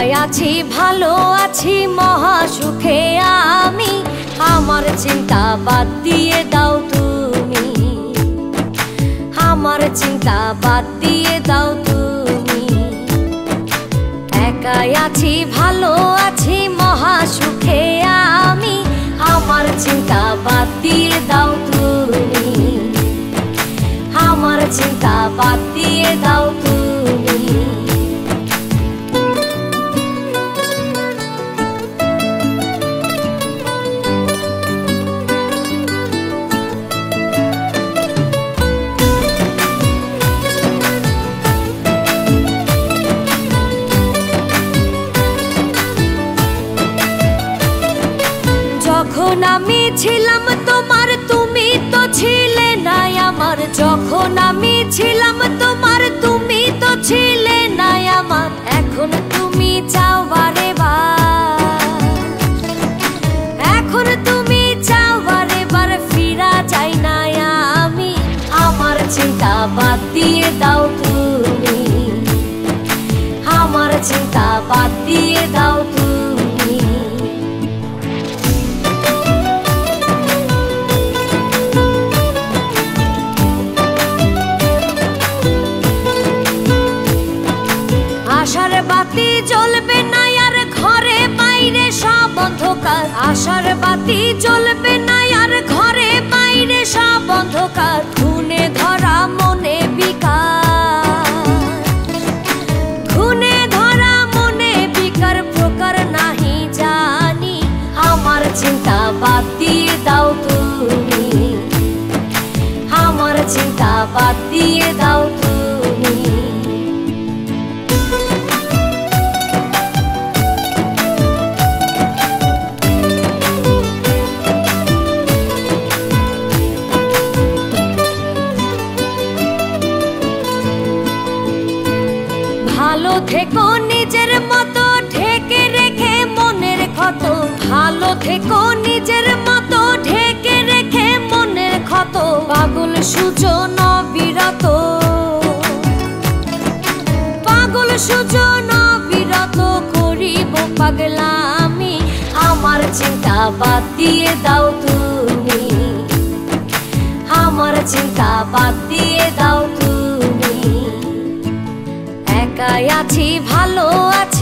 একাই আছি ভালো আছি মহা সুখে আমি, আমার চিন্তা বাদ দিয়ে দাও তুমি, আমার চিন্তা বাদ দিয়ে দাও তুমি। একাই আছি ভালো আছি মহা সুখে আমি, আমার চিন্তা বাদ দিয়ে দাও তুমি, আমার চিন্তা বাদ দিয়ে দাও তুমি। যখন আমি ছিলাম তোমার তুমি তো ছিলে না আমার, যখন আমি ছিলাম তোমার তুমি তো ছিলে না আমার, এখন তুমি চাও বারে বার, এখন তুমি চাও বারে বার ফিরা যাই না আমি, আমার চিন্তা বাদ দিয়ে দাও তুমি, আমার চিন্তা বাদ দিয়ে দাও তুমি। আশার বাতি জ্বলবে না আর ঘরে বাইরে সব অন্ধকার, আশার বাতি জ্বলবে না আর ঘরে বাইরে সব অন্ধকার, খুনে ধরা মনে বিকার, খুনে ধরা মনে বিকার প্রকার নাহি জানি, আমার চিন্তা বাদ দিয়ে দাও তুমি, আমার চিন্তা বাদ দিয়ে দাও তুমি। ভালো থেকো নিজের মতো ঢেকে রেখে মনের ক্ষত, ভালো থেকো নিজের মতো ঢেকে রেখে মনের ক্ষত, পাগল সুজন বিরত, পাগল সুজন বিরত করিব পাগলামি, আমার চিন্তা বাদ দিয়ে দাও তুমি, আমার চিন্তা বাদ দিয়ে দাও তুমি। একাই আছি ভালো আছি